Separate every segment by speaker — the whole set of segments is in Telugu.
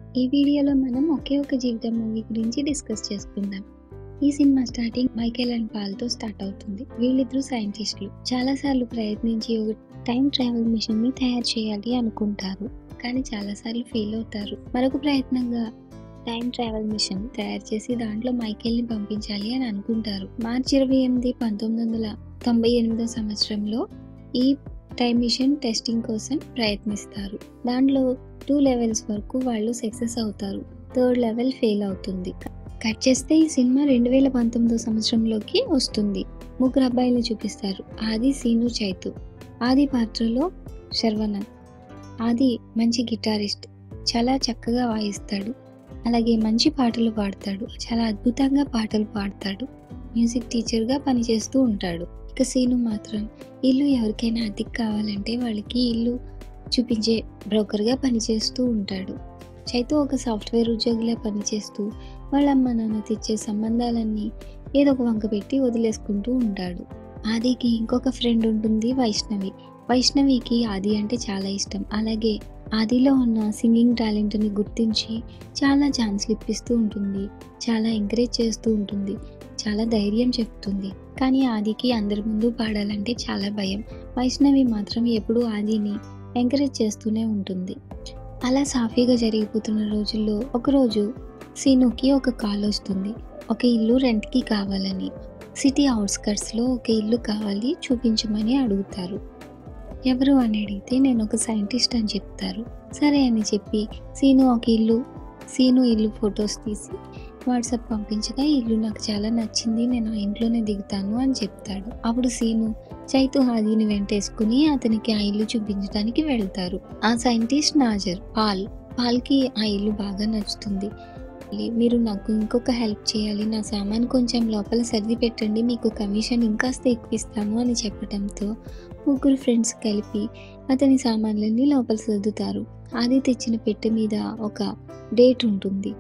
Speaker 1: ఈ వీడియోలో మనం ఒకే ఒక జీవితం మూవీ గురించి డిస్కస్ చేసుకుందాం. ఈ సినిమా స్టార్టింగ్ మైకేల్ అండ్ పాల్తో స్టార్ట్ అవుతుంది. వీళ్ళిద్దరూ సైంటిస్టులు. చాలాసార్లు ప్రయత్నించి ఒక టైం ట్రావెల్ మిషన్ ని తయారు చేయాలి అనుకుంటారు, కానీ చాలాసార్లు ఫెయిల్ అవుతారు. మరొక ప్రయత్నంగా టైం ట్రావెల్ మిషన్ తయారు చేసి దాంట్లో మైకేల్ ని పంపించాలి అని అనుకుంటారు. మార్చి 28, 1998 సంవత్సరంలో ఈ టైం మిషన్ టెస్టింగ్ కోసం ప్రయత్నిస్తారు. దాంట్లో 2 లెవెల్స్ వరకు వాళ్ళు సక్సెస్ అవుతారు. 3rd లెవెల్ ఫెయిల్ అవుతుంది. కట్ చేస్తే ఈ సినిమా 2019 సంవత్సరంలోకి వస్తుంది. 3 అబ్బాయిలు చూపిస్తారు. ఆది, సీను, చైతు. ఆది పాత్రలో శర్వణన్. ఆది మంచి గిటారిస్ట్, చాలా చక్కగా వాయిస్తాడు, అలాగే మంచి పాటలు పాడతాడు, చాలా అద్భుతంగా పాటలు పాడతాడు. మ్యూజిక్ టీచర్గా పనిచేస్తూ ఉంటాడు. ఇక సీను మాత్రం ఇల్లు ఎవరికైనా అద్దెకి కావాలంటే వాళ్ళకి ఇల్లు చూపించే బ్రోకర్గా పనిచేస్తూ ఉంటాడు. చైతు ఒక సాఫ్ట్వేర్ ఉద్యోగిలా పనిచేస్తూ వాళ్ళ అమ్మ నాన్న తెచ్చే సంబంధాలన్నీ ఏదో ఒక వంక పెట్టి వదిలేసుకుంటూ ఉంటాడు. ఆదికి ఇంకొక ఫ్రెండ్ ఉంటుంది, వైష్ణవి. వైష్ణవికి ఆది అంటే చాలా ఇష్టం. అలాగే ఆదిలో ఉన్న సింగింగ్ టాలెంట్ని గుర్తించి చాలా ఛాన్స్లు ఇప్పిస్తూ ఉంటుంది, చాలా ఎంకరేజ్ చేస్తూ ఉంటుంది, చాలా ధైర్యం చెప్తుంది. కానీ ఆదికి అందరి ముందు పాడాలంటే చాలా భయం. వైష్ణవి మాత్రం ఎప్పుడూ ఆదిని ఎంకరేజ్ చేస్తూనే ఉంటుంది. అలా సాఫీగా జరిగిపోతున్న రోజుల్లో ఒకరోజు సీనుకి ఒక కాల్ వస్తుంది. ఒక ఇల్లు రెంట్కి కావాలని. సిటీ అవుట్స్కట్స్లో ఒక ఇల్లు కావాలి, చూపించమని అడుగుతారు. ఎవరు అని అడిగితే నేను ఒక సైంటిస్ట్ అని చెప్తారు. సరే అని చెప్పి సీను ఇల్లు ఫొటోస్ తీసి వాట్సాప్ పంపించగా ఇల్లు నాకు చాలా నచ్చింది, నేను ఆ ఇంట్లోనే దిగుతాను అని చెప్తాడు. అప్పుడు సీను చైతు ఆదిని వెంటేసుకుని అతనికి ఆ ఇల్లు చూపించడానికి వెళ్తారు. ఆ సైంటిస్ట్ నాజర్, పాల్కి ఆ ఇల్లు బాగా నచ్చుతుంది. మీరు నాకు ఇంకొక హెల్ప్ చేయాలి, నా సామాన్ కొంచెం లోపల సర్ది పెట్టండి, మీకు కమిషన్ ఇంకాస్త ఎక్కువ ఇస్తాను అని చెప్పడంతో 3 ఫ్రెండ్స్ కలిపి అతని సామాన్లన్నీ లోపల సర్దుతారు. ఆది తెచ్చిన పెట్టె మీద ఒక డేట్ ఉంటుంది,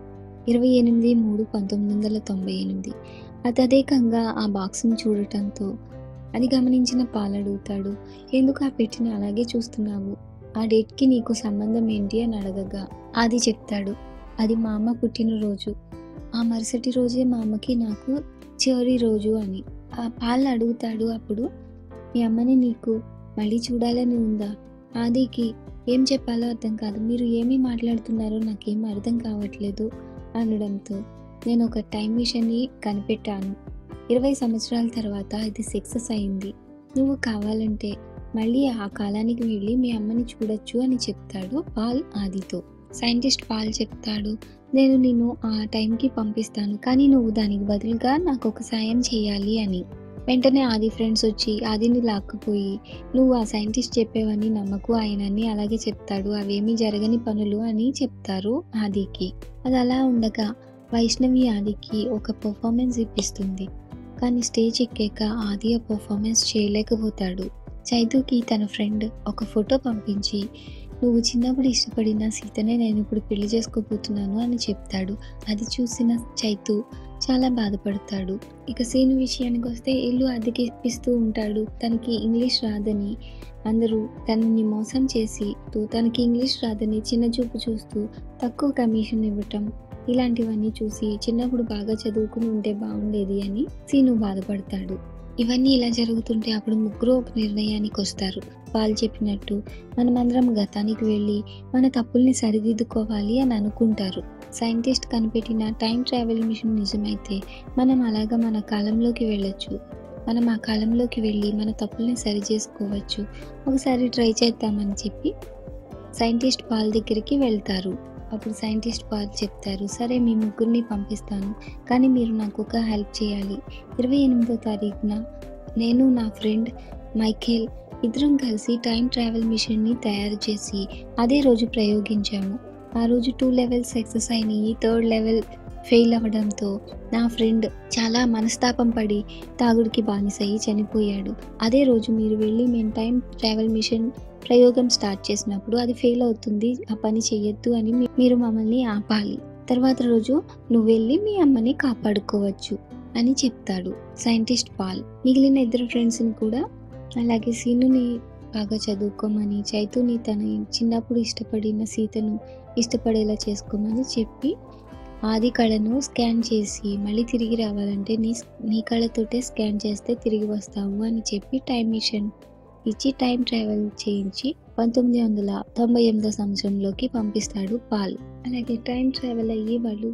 Speaker 1: 28/3/1998. తదేకంగా ఆ బాక్స్ని చూడటంతో అది గమనించిన పాల్ అడుగుతాడు, ఎందుకు ఆ పెట్టిని అలాగే చూస్తున్నావు, ఆ డేట్కి నీకు సంబంధం ఏంటి అని అడగగా ఆది చెప్తాడు, అది మా అమ్మ పుట్టినరోజు, ఆ మరుసటి రోజే మా అమ్మకి నాకు చివరి రోజు అని. ఆ పాల్ అడుగుతాడు, అప్పుడు మీ అమ్మని నీకు మళ్ళీ చూడాలని ఉందా? ఆదికి ఏం చెప్పాలో అర్థం కాదు, మీరు ఏమీ మాట్లాడుతున్నారో నాకేం అర్థం కావట్లేదు అనడంతో నేను ఒక టైం మిషన్ని కనిపెట్టాను, 20 సంవత్సరాల తర్వాత ఇది సక్సెస్ అయింది, నువ్వు కావాలంటే మళ్ళీ ఆ కాలానికి వెళ్ళి మీ అమ్మని చూడొచ్చు అని చెప్తాడు పాల్ ఆదితో. సైంటిస్ట్ పాల్ చెప్తాడు, నేను నిన్ను ఆ టైంకి పంపిస్తాను, కానీ నువ్వు దానికి బదులుగా నాకు ఒక సాయం చేయాలి అని. వెంటనే ఆది ఫ్రెండ్స్ వచ్చి ఆదిని లాక్కుపోయి, నువ్వు ఆ సైంటిస్ట్ చెప్పేవని నమ్మకు, ఆయనని అలాగే చెప్తాడు, అవేమీ జరగని పనులు అని చెప్తారు ఆదికి. అది అలా ఉండగా వైష్ణవి ఆదికి ఒక పర్ఫార్మెన్స్ ఇప్పిస్తుంది. కానీ స్టేజ్ ఎక్కాక ఆది ఆ పర్ఫార్మెన్స్ చేయలేకపోతాడు. చైతుకి తన ఫ్రెండ్ ఒక ఫోటో పంపించి, నువ్వు చిన్నప్పుడు ఇష్టపడిన సీతనే నేను ఇప్పుడు పెళ్లి చేసుకోబోతున్నాను అని చెప్తాడు. అది చూసిన చైతు చాలా బాధపడతాడు. ఇక సీను విషయానికి వస్తే ఇల్లు అద్దెకి ఇప్పిస్తూ ఉంటాడు. తనకి ఇంగ్లీష్ రాదని అందరూ తనని మోసం చేసి, తనకి ఇంగ్లీష్ రాదని చిన్న చూపు చూస్తూ తక్కువ కమిషన్ ఇవ్వటం, ఇలాంటివన్నీ చూసి చిన్నప్పుడు బాగా చదువుకుని ఉంటే బాగుండేది అని సీను బాధపడతాడు. ఇవన్నీ ఇలా జరుగుతుంటే అప్పుడు 3 ఒక నిర్ణయానికి వస్తారు. వాళ్ళు చెప్పినట్టు మనమందరం గతానికి వెళ్ళి మన తప్పుల్ని సరిదిద్దుకోవాలి అని అనుకుంటారు. సైంటిస్ట్ కనిపెట్టిన టైం ట్రావెల్ మిషన్ నిజమైతే మనం అలాగా మన కాలంలోకి వెళ్ళొచ్చు, మనం ఆ కాలంలోకి వెళ్ళి మన తప్పుల్ని సరి చేసుకోవచ్చు, ఒకసారి ట్రై చేద్దామని చెప్పి సైంటిస్ట్ పాల్ దగ్గరికి వెళ్తారు. అప్పుడు సైంటిస్ట్ పాల్ చెప్తారు, సరే మీ 3 పంపిస్తాను, కానీ మీరు నాకు ఒక హెల్ప్ చేయాలి. 28వ తారీఖున నేను నా ఫ్రెండ్ మైకేల్ ఇద్దరం కలిసి టైం ట్రావెల్ మిషన్ని తయారు చేసి అదే రోజు ప్రయోగించాము. ఆ రోజు 2 లెవెల్స్ సక్సెస్ అయినాయి, 3rd లెవెల్ ఫెయిల్ అవ్వడంతో నా ఫ్రెండ్ చాలా మనస్తాపం పడి తాగుడికి బానిసయ్యి చనిపోయాడు. అదే రోజు మీరు వెళ్ళి మేము టైం ట్రావెల్ మిషన్ ప్రయోగం స్టార్ట్ చేసినప్పుడు అది ఫెయిల్ అవుతుంది, ఆ పని చెయ్యొద్దు అని మీరు మమ్మల్ని ఆపాలి. తర్వాత రోజు నువ్వు వెళ్ళి మీ అమ్మని కాపాడుకోవచ్చు అని చెప్తాడు సైంటిస్ట్ పాల్. మిగిలిన 2 ఫ్రెండ్స్ని కూడా అలాగే సీనుని బాగా చదువుకోమని, చైతుని తన చిన్నప్పుడు ఇష్టపడిన సీతను ఇష్టపడేలా చేసుకోమని చెప్పి ఆది కళను స్కాన్ చేసి మళ్ళీ తిరిగి రావాలంటే నీ కళతోటే స్కాన్ చేస్తే తిరిగి వస్తావు అని చెప్పి టైం మిషన్ ఇచ్చి టైం ట్రావెల్ చేయించి 1998 సంవత్సరంలోకి పంపిస్తాడు పాల్. అలాగే టైం ట్రావెల్ అయ్యి వాళ్ళు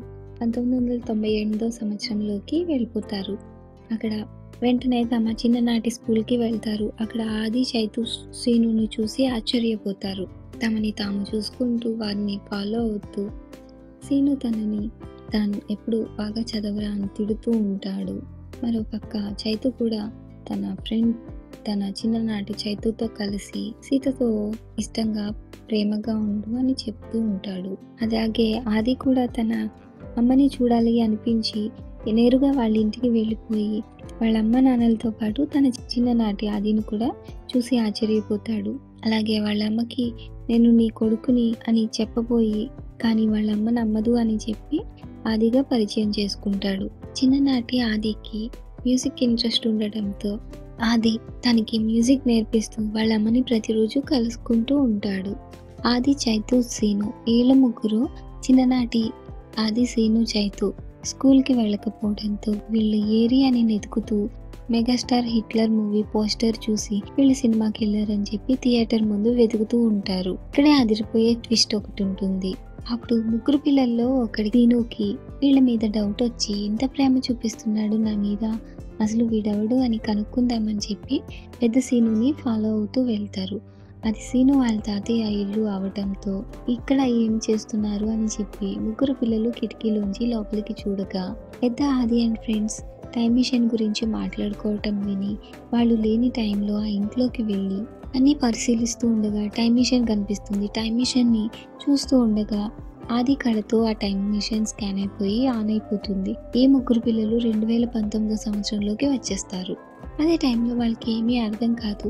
Speaker 1: 1998 సంవత్సరంలోకి వెళ్ళిపోతారు. అక్కడ వెంటనే తమ చిన్ననాటి స్కూల్కి వెళ్తారు. అక్కడ ఆది, చైతు, సీనుని చూసి ఆశ్చర్యపోతారు. తమని తాము చూసుకుంటూ వారిని ఫాలో అవుతూ సీను తాను ఎప్పుడు బాగా చదవరా అని తిడుతూ ఉంటాడు. మరోపక్క చైతు కూడా తన చిన్ననాటి చైతుతో కలిసి సీతతో ఇష్టంగా ప్రేమగా ఉండు అని చెప్తూ ఉంటాడు. అలాగే ఆది కూడా తన అమ్మని చూడాలి అనిపించి నేరుగా వాళ్ళ ఇంటికి వెళ్ళిపోయి వాళ్ళ అమ్మ నాన్నలతో పాటు తన చిన్ననాటి ఆదిని కూడా చూసి ఆశ్చర్యపోతాడు. అలాగే వాళ్ళ అమ్మకి నేను నీ కొడుకుని అని చెప్పబోయి కానీ వాళ్ళ అమ్మ నమ్మదు అని చెప్పి ఆదిగా పరిచయం చేసుకుంటాడు. చిన్ననాటి ఆదికి మ్యూజిక్ ఇంట్రెస్ట్ ఉండటంతో ఆది తనకి మ్యూజిక్ నేర్పిస్తూ వాళ్ళ అమ్మని ప్రతిరోజు కలుసుకుంటూ ఉంటాడు. ఆది, చైతు, సీను వీళ్ళ ముగ్గురు చిన్ననాటి ఆది, సీను, చైతు స్కూల్కి వెళ్ళకపోవడంతో వీళ్ళు ఏరియాని వెతుకుతూ మెగాస్టార్ హిట్లర్ మూవీ పోస్టర్ చూసి వీళ్ళు సినిమాకి వెళ్ళారని చెప్పి థియేటర్ ముందు వెతుకుతూ ఉంటారు. ఇక్కడే అదిరిపోయే ట్విస్ట్ ఒకటి ఉంటుంది. అప్పుడు ముగ్గురు పిల్లల్లో ఒకటి సీనుకి వీళ్ళ మీద డౌట్ వచ్చి ఎంత ప్రేమ చూపిస్తున్నాడు నా మీద, అసలు వీడెవడు అని కనుక్కుందామని చెప్పి పెద్ద సీనుని ఫాలో అవుతూ వెళ్తారు. అది సీను వాళ్ళ తాతయ్య ఇల్లు అవటంతో ఇక్కడ ఏం చేస్తున్నారు అని చెప్పి ముగ్గురు పిల్లలు కిటికీలోంచి లోపలికి చూడగా పెద్ద ఆది అండ్ ఫ్రెండ్స్ టైం మిషన్ గురించి మాట్లాడుకోవటం విని వాళ్ళు లేని టైంలో ఆ ఇంట్లోకి వెళ్ళి అన్ని పరిశీలిస్తూ ఉండగా టైం మిషన్ కనిపిస్తుంది. టైం మిషన్ని చూస్తూ ఉండగా ఆది కళతో ఆ టైం మిషన్ స్కాన్ అయిపోయి ఆన్ అయిపోతుంది. ఈ ముగ్గురు పిల్లలు 2019 సంవత్సరంలోకి వచ్చేస్తారు. అదే టైంలో వాళ్ళకి ఏమీ అర్థం కాదు.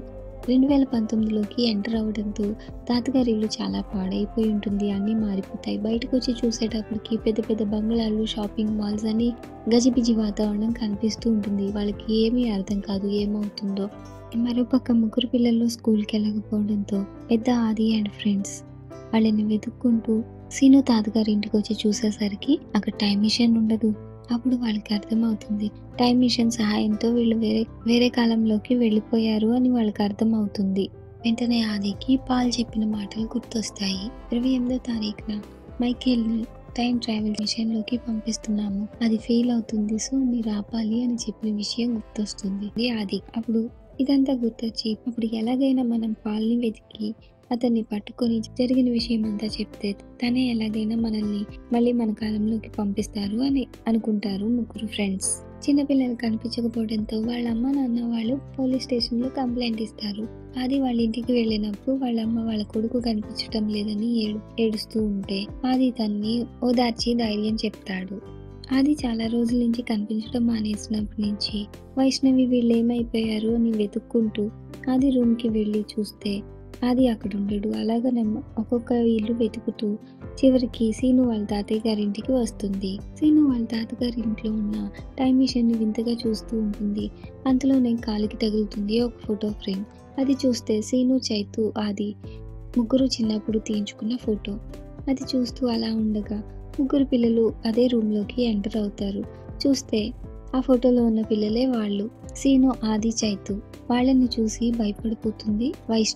Speaker 1: 2019లోకి ఎంటర్ అవ్వడంతో తాతగారి ఇల్లు చాలా పాడైపోయి ఉంటుంది. అన్నీ మారిపోతాయి. బయటకు వచ్చి చూసేటప్పటికి పెద్ద పెద్ద బంగ్లాలు, షాపింగ్ మాల్స్ అని గజిబిజి వాతావరణం కనిపిస్తూ ఉంటుంది. వాళ్ళకి ఏమీ అర్థం కాదు ఏమవుతుందో. మరోపక్క ముగ్గురు పిల్లలు స్కూల్కి వెళ్ళకపోవడంతో పెద్ద ఆది అండ్ ఫ్రెండ్స్ వాళ్ళని వెతుక్కుంటూ సీను తాతగారి ఇంటికి వచ్చి చూసేసరికి అక్కడ టైం మిషన్ ఉండదు. అప్పుడు వాళ్ళకి అర్థమవుతుంది టైం మిషన్ సహాయంతో వీళ్ళు వేరే కాలంలోకి వెళ్ళిపోయారు అని వాళ్ళకి అర్థమవుతుంది. వెంటనే ఆదికి పాల్ చెప్పిన మాటలు గుర్తొస్తాయి. 28వ తారీఖున మైకేల్ని టైం ట్రావెల్ మిషన్లోకి పంపిస్తున్నాము, అది ఫెయిల్ అవుతుంది, సో మీరు ఆపాలి అని చెప్పిన విషయం గుర్తొస్తుంది ఆది. అప్పుడు ఇదంతా గుర్తొచ్చి అప్పుడు ఎలాగైనా మనం పాల్ని వెతికి అతన్ని పట్టుకొని జరిగిన విషయం అంతా చెప్తే తనే ఎలాగైనా మనల్ని మళ్ళీ మన కాలంలోకి పంపిస్తారు అని అనుకుంటారు ముగ్గురు ఫ్రెండ్స్. చిన్నపిల్లలు కనిపించకపోవడంతో వాళ్ళ అమ్మ నాన్న వాళ్ళు పోలీస్ స్టేషన్లో కంప్లైంట్ ఇస్తారు. ఆది వాళ్ళ ఇంటికి వెళ్ళినప్పుడు వాళ్ళ అమ్మ వాళ్ళ కొడుకు కనిపించడం లేదని ఏడుస్తూ ఉంటే ఆది తన్ని ఓదార్చి ధైర్యం చెప్తాడు. ఆది చాలా రోజుల నుంచి కనిపించడం మానేసినప్పటి నుంచి వైష్ణవి వీళ్ళు ఏమైపోయారు అని వెతుక్కుంటూ ఆది రూమ్కి వెళ్ళి చూస్తే ఆది అక్కడ ఉండడు. అలాగనే ఒక్కొక్క ఇల్లు వెతుకుతూ చివరికి సీను వాళ్ళ తాతయ్య గారి ఇంటికి వస్తుంది. సీను వాళ్ళ తాతగారి ఇంట్లో ఉన్న టైం మిషన్ ని వింతగా చూస్తూ ఉంటుంది. అంతలోనే కాలికి తగులుతుంది ఒక ఫోటో ఫ్రేమ్. అది చూస్తే సీను, చైతు, ఆది ముగ్గురు చిన్నప్పుడు తీయించుకున్న ఫోటో. అది చూస్తూ అలా ఉండగా ముగ్గురు పిల్లలు అదే రూమ్లోకి ఎంటర్ అవుతారు. చూస్తే ఆ ఫోటోలో ఉన్న పిల్లలే వాళ్ళు, సీను, ఆది, చైతు. వాళ్ళని చూసి భయపడిపోతుంది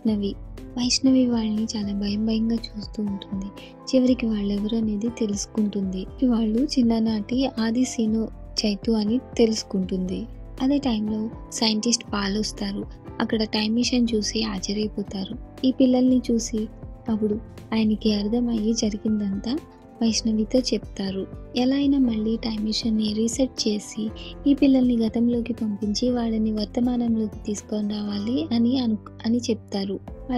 Speaker 1: వైష్ణవి వాళ్ళని చాలా భయంగా చూస్తూ ఉంటుంది. చివరికి వాళ్ళెవరు అనేది తెలుసుకుంటుంది. వాళ్ళు చిన్ననాటి ఆది, సీను, చైతు అని తెలుసుకుంటుంది. అదే టైంలో సైంటిస్ట్ పాల్ వస్తారు. అక్కడ టైం మిషన్ చూసి ఆశ్చర్యపోతారు. ఈ పిల్లల్ని చూసి అప్పుడు ఆయనకి అర్థమయ్యి జరిగిందంతా వైష్ణవితో చెప్తారు. ఎలా అయినా మళ్ళీ టైం మిషన్ని రీసెట్ చేసి ఈ పిల్లల్ని గతంలోకి పంపించి వాళ్ళని వర్తమానంలోకి తీసుకొని రావాలి అని చెప్తారు.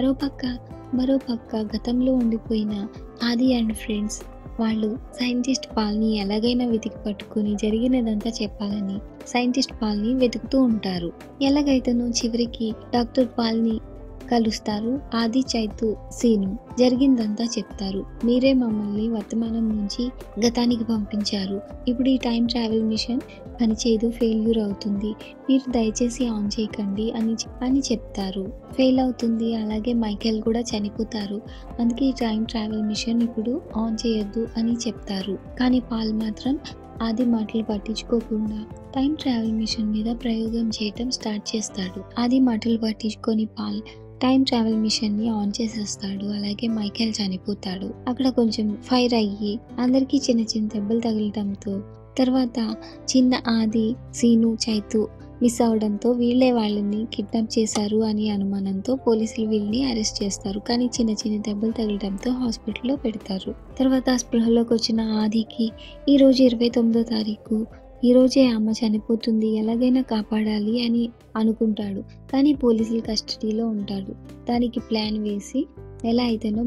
Speaker 1: మరోపక్క గతంలో ఉండిపోయిన ఆది అండ్ ఫ్రెండ్స్ వాళ్ళు సైంటిస్ట్ పాల్ని ఎలాగైనా వెతికి పట్టుకుని జరిగినదంతా చెప్పాలని సైంటిస్ట్ పాల్ని వెతుకుతూ ఉంటారు. ఎలాగైతేనో చివరికి డాక్టర్ పాల్ని కలుస్తారు. ఆది, చైతు, సీను జరిగిందంతా చెప్తారు. మీరే మమ్మల్ని వర్తమానం నుంచి గతానికి పంపించారు. ఇప్పుడు ఈ టైం ట్రావెల్ మిషన్ పనిచేయదు, ఫెయిల్యూర్ అవుతుంది. మీరు దయచేసి ఆన్ చేయకండి అని చెప్తారు. ఫెయిల్ అవుతుంది. అలాగే మైకేల్ కూడా చనిపోతారు. అందుకే ఈ టైం ట్రావెల్ మిషన్ ఇప్పుడు ఆన్ చేయొద్దు అని చెప్తారు. కానీ పాల్ మాత్రం ఆది మాటలు పట్టించుకోకుండా టైం ట్రావెల్ మిషన్ మీద ప్రయోగం చేయటం స్టార్ట్ చేస్తాడు. ఆది మాటలు పట్టించుకొని పాల్ టైం ట్రావెల్ మిషన్ ని ఆన్ చేసేస్తాడు. అలాగే మైకేల్ చనిపోతాడు. అక్కడ కొంచెం ఫైర్ అయ్యి అందరికీ చిన్న చిన్న దెబ్బలు తగలటంతో తర్వాత చిన్న ఆది, సీను, చైతు మిస్ అవడంతో వీళ్ళే వాళ్ళని కిడ్నాప్ చేశారు అని అనుమానంతో పోలీసులు వీళ్ళని అరెస్ట్ చేస్తారు. కానీ చిన్న చిన్న దెబ్బలు తగలడంతో హాస్పిటల్లో పెడతారు. తర్వాత స్పృహలోకి వచ్చిన ఆదికి ఈరోజు 29వ తారీఖు, ఈరోజే అమ్మ చనిపోతుంది, ఎలాగైనా కాపాడాలి అని అనుకుంటాడు. కానీ పోలీసుల కస్టడీలో ఉంటాడు. దానికి ప్లాన్ వేసి ఎలా అయితేనో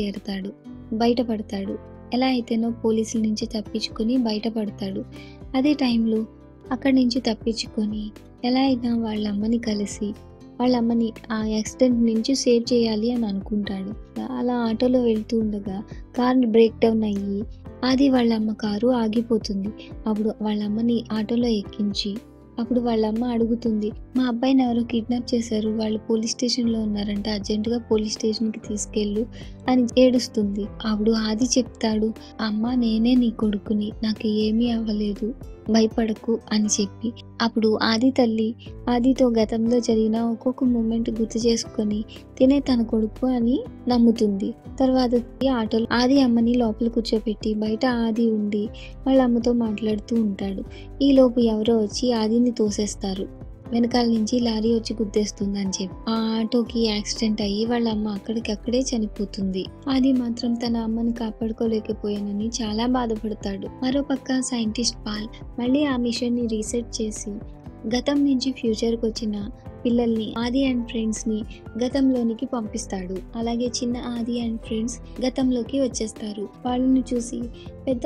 Speaker 1: బయటపడతాడు. ఎలా అయితేనో పోలీసుల నుంచి తప్పించుకొని బయటపడతాడు. అదే టైంలో అక్కడి నుంచి తప్పించుకొని ఎలా అయినా వాళ్ళ అమ్మని కలిసి వాళ్ళ అమ్మని ఆ యాక్సిడెంట్ నుంచి సేవ్ చేయాలి అని అనుకుంటాడు. అలా ఆటోలో వెళ్తూ ఉండగా కార్ బ్రేక్ డౌన్ అయ్యి ఆది వాళ్ళ అమ్మ కారు ఆగిపోతుంది. అప్పుడు వాళ్ళ అమ్మని ఆటోలో ఎక్కించి అప్పుడు వాళ్ళ అమ్మ అడుగుతుంది, మా అబ్బాయిని ఎవరో కిడ్నాప్ చేశారు, వాళ్ళు పోలీస్ స్టేషన్లో ఉన్నారంట, అర్జెంటుగా పోలీస్ స్టేషన్కి తీసుకెళ్ళు అని ఏడుస్తుంది. అప్పుడు ఆది చెప్తాడు, అమ్మ నేనే నీ కొడుకుని, నాకు ఏమీ అవ్వలేదు, భయపడకు అని చెప్పి అప్పుడు ఆది తల్లి ఆదితో గతంలో జరిగిన ఒక్కొక్క మూమెంట్ గుర్తు చేసుకొని తినే తన కొడుకు అని నమ్ముతుంది. తర్వాత ఆటోలో ఆది అమ్మని లోపల కూర్చోపెట్టి బయట ఆది ఉండి వాళ్ళ అమ్మతో మాట్లాడుతూ ఉంటాడు. ఈలోపు ఎవరో వచ్చి ఆదిని తోసేస్తారు. వెనకాల నుంచి లారీ వచ్చి గుద్దేస్తుందని చెప్పి ఆ ఆటోకి యాక్సిడెంట్ అయ్యి వాళ్ళ అమ్మ అక్కడికక్కడే చనిపోతుంది. ఆది మాత్రం తన అమ్మని కాపాడుకోలేకపోయానని చాలా బాధపడతాడు. మరోపక్క సైంటిస్ట్ పాల్ మళ్ళీ ఆ మిషన్ ని రీసెట్ చేసి గతం నుంచి ఫ్యూచర్కి వచ్చిన పిల్లల్ని ఆది అండ్ ఫ్రెండ్స్ ని గతంలోనికి పంపిస్తాడు. అలాగే చిన్న ఆది అండ్ ఫ్రెండ్స్ గతంలోకి వచ్చేస్తారు. వాళ్ళని చూసి పెద్ద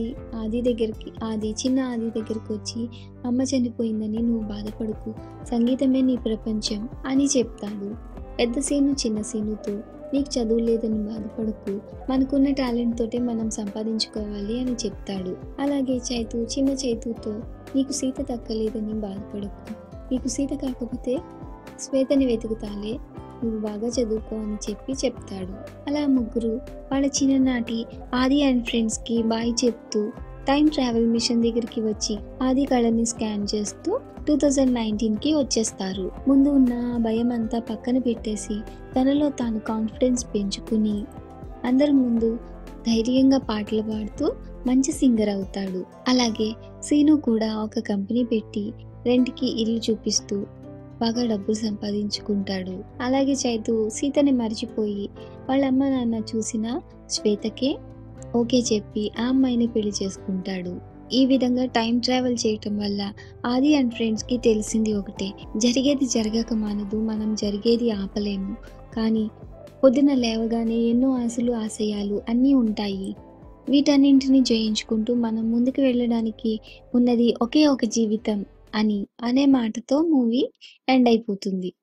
Speaker 1: చిన్న ఆది దగ్గరికి వచ్చి అమ్మ చనిపోయిందని నువ్వు బాధపడకు, సంగీతమే నీ ప్రపంచం అని చెప్తాడు. పెద్ద సీను చిన్న సీనుతో నీకు చదువు లేదని బాధపడకు, మనకున్న టాలెంట్ తోటే మనం సంపాదించుకోవాలి అని చెప్తాడు. అలాగే చిన్న చైతుతో నీకు సీత దక్కలేదని బాధపడకు, నీకు సీత కాకపోతే శ్వేతని వెతుకుతాలే, నువ్వు బాగా చదువుకో అని చెప్తాడు. అలా ముగ్గురు వాళ్ళ చిన్ననాటి ఆది అండ్ ఫ్రెండ్స్కి బాయ్ చెప్తూ టైం ట్రావెల్ మిషన్ దగ్గరికి వచ్చి ఆది కళని స్కాన్ చేస్తూ 2019కి వచ్చేస్తారు. ముందు ఉన్న భయం అంతా పక్కన పెట్టేసి తనలో తాను కాన్ఫిడెన్స్ పెంచుకుని అందరి ముందు ధైర్యంగా పాటలు పాడుతూ మంచి సింగర్ అవుతాడు. అలాగే సీను కూడా ఒక కంపెనీ పెట్టి రెంట్కి ఇల్లు చూపిస్తూ బాగా డబ్బులు సంపాదించుకుంటాడు. అలాగే చైతు సీతని మర్చిపోయి వాళ్ళ అమ్మ నాన్న చూసిన శ్వేతకే ఓకే చెప్పి ఆ అమ్మాయిని పెళ్లి చేసుకుంటాడు. ఈ విధంగా టైం ట్రావెల్ చేయటం వల్ల ఆది అండ్ ఫ్రెండ్స్కి తెలిసింది ఒకటే, జరిగేది జరగక మానదు, మనం జరిగేది ఆపలేము, కానీ పొద్దున లేవగానే ఎన్నో ఆశలు ఆశయాలు అన్నీ ఉంటాయి. వీటన్నింటినీ జయించుకుంటూ మనం ముందుకు వెళ్ళడానికి ఉన్నది ఒకే ఒక జీవితం అనే మాటతో మూవీ ఎండ్ అయిపోతుంది.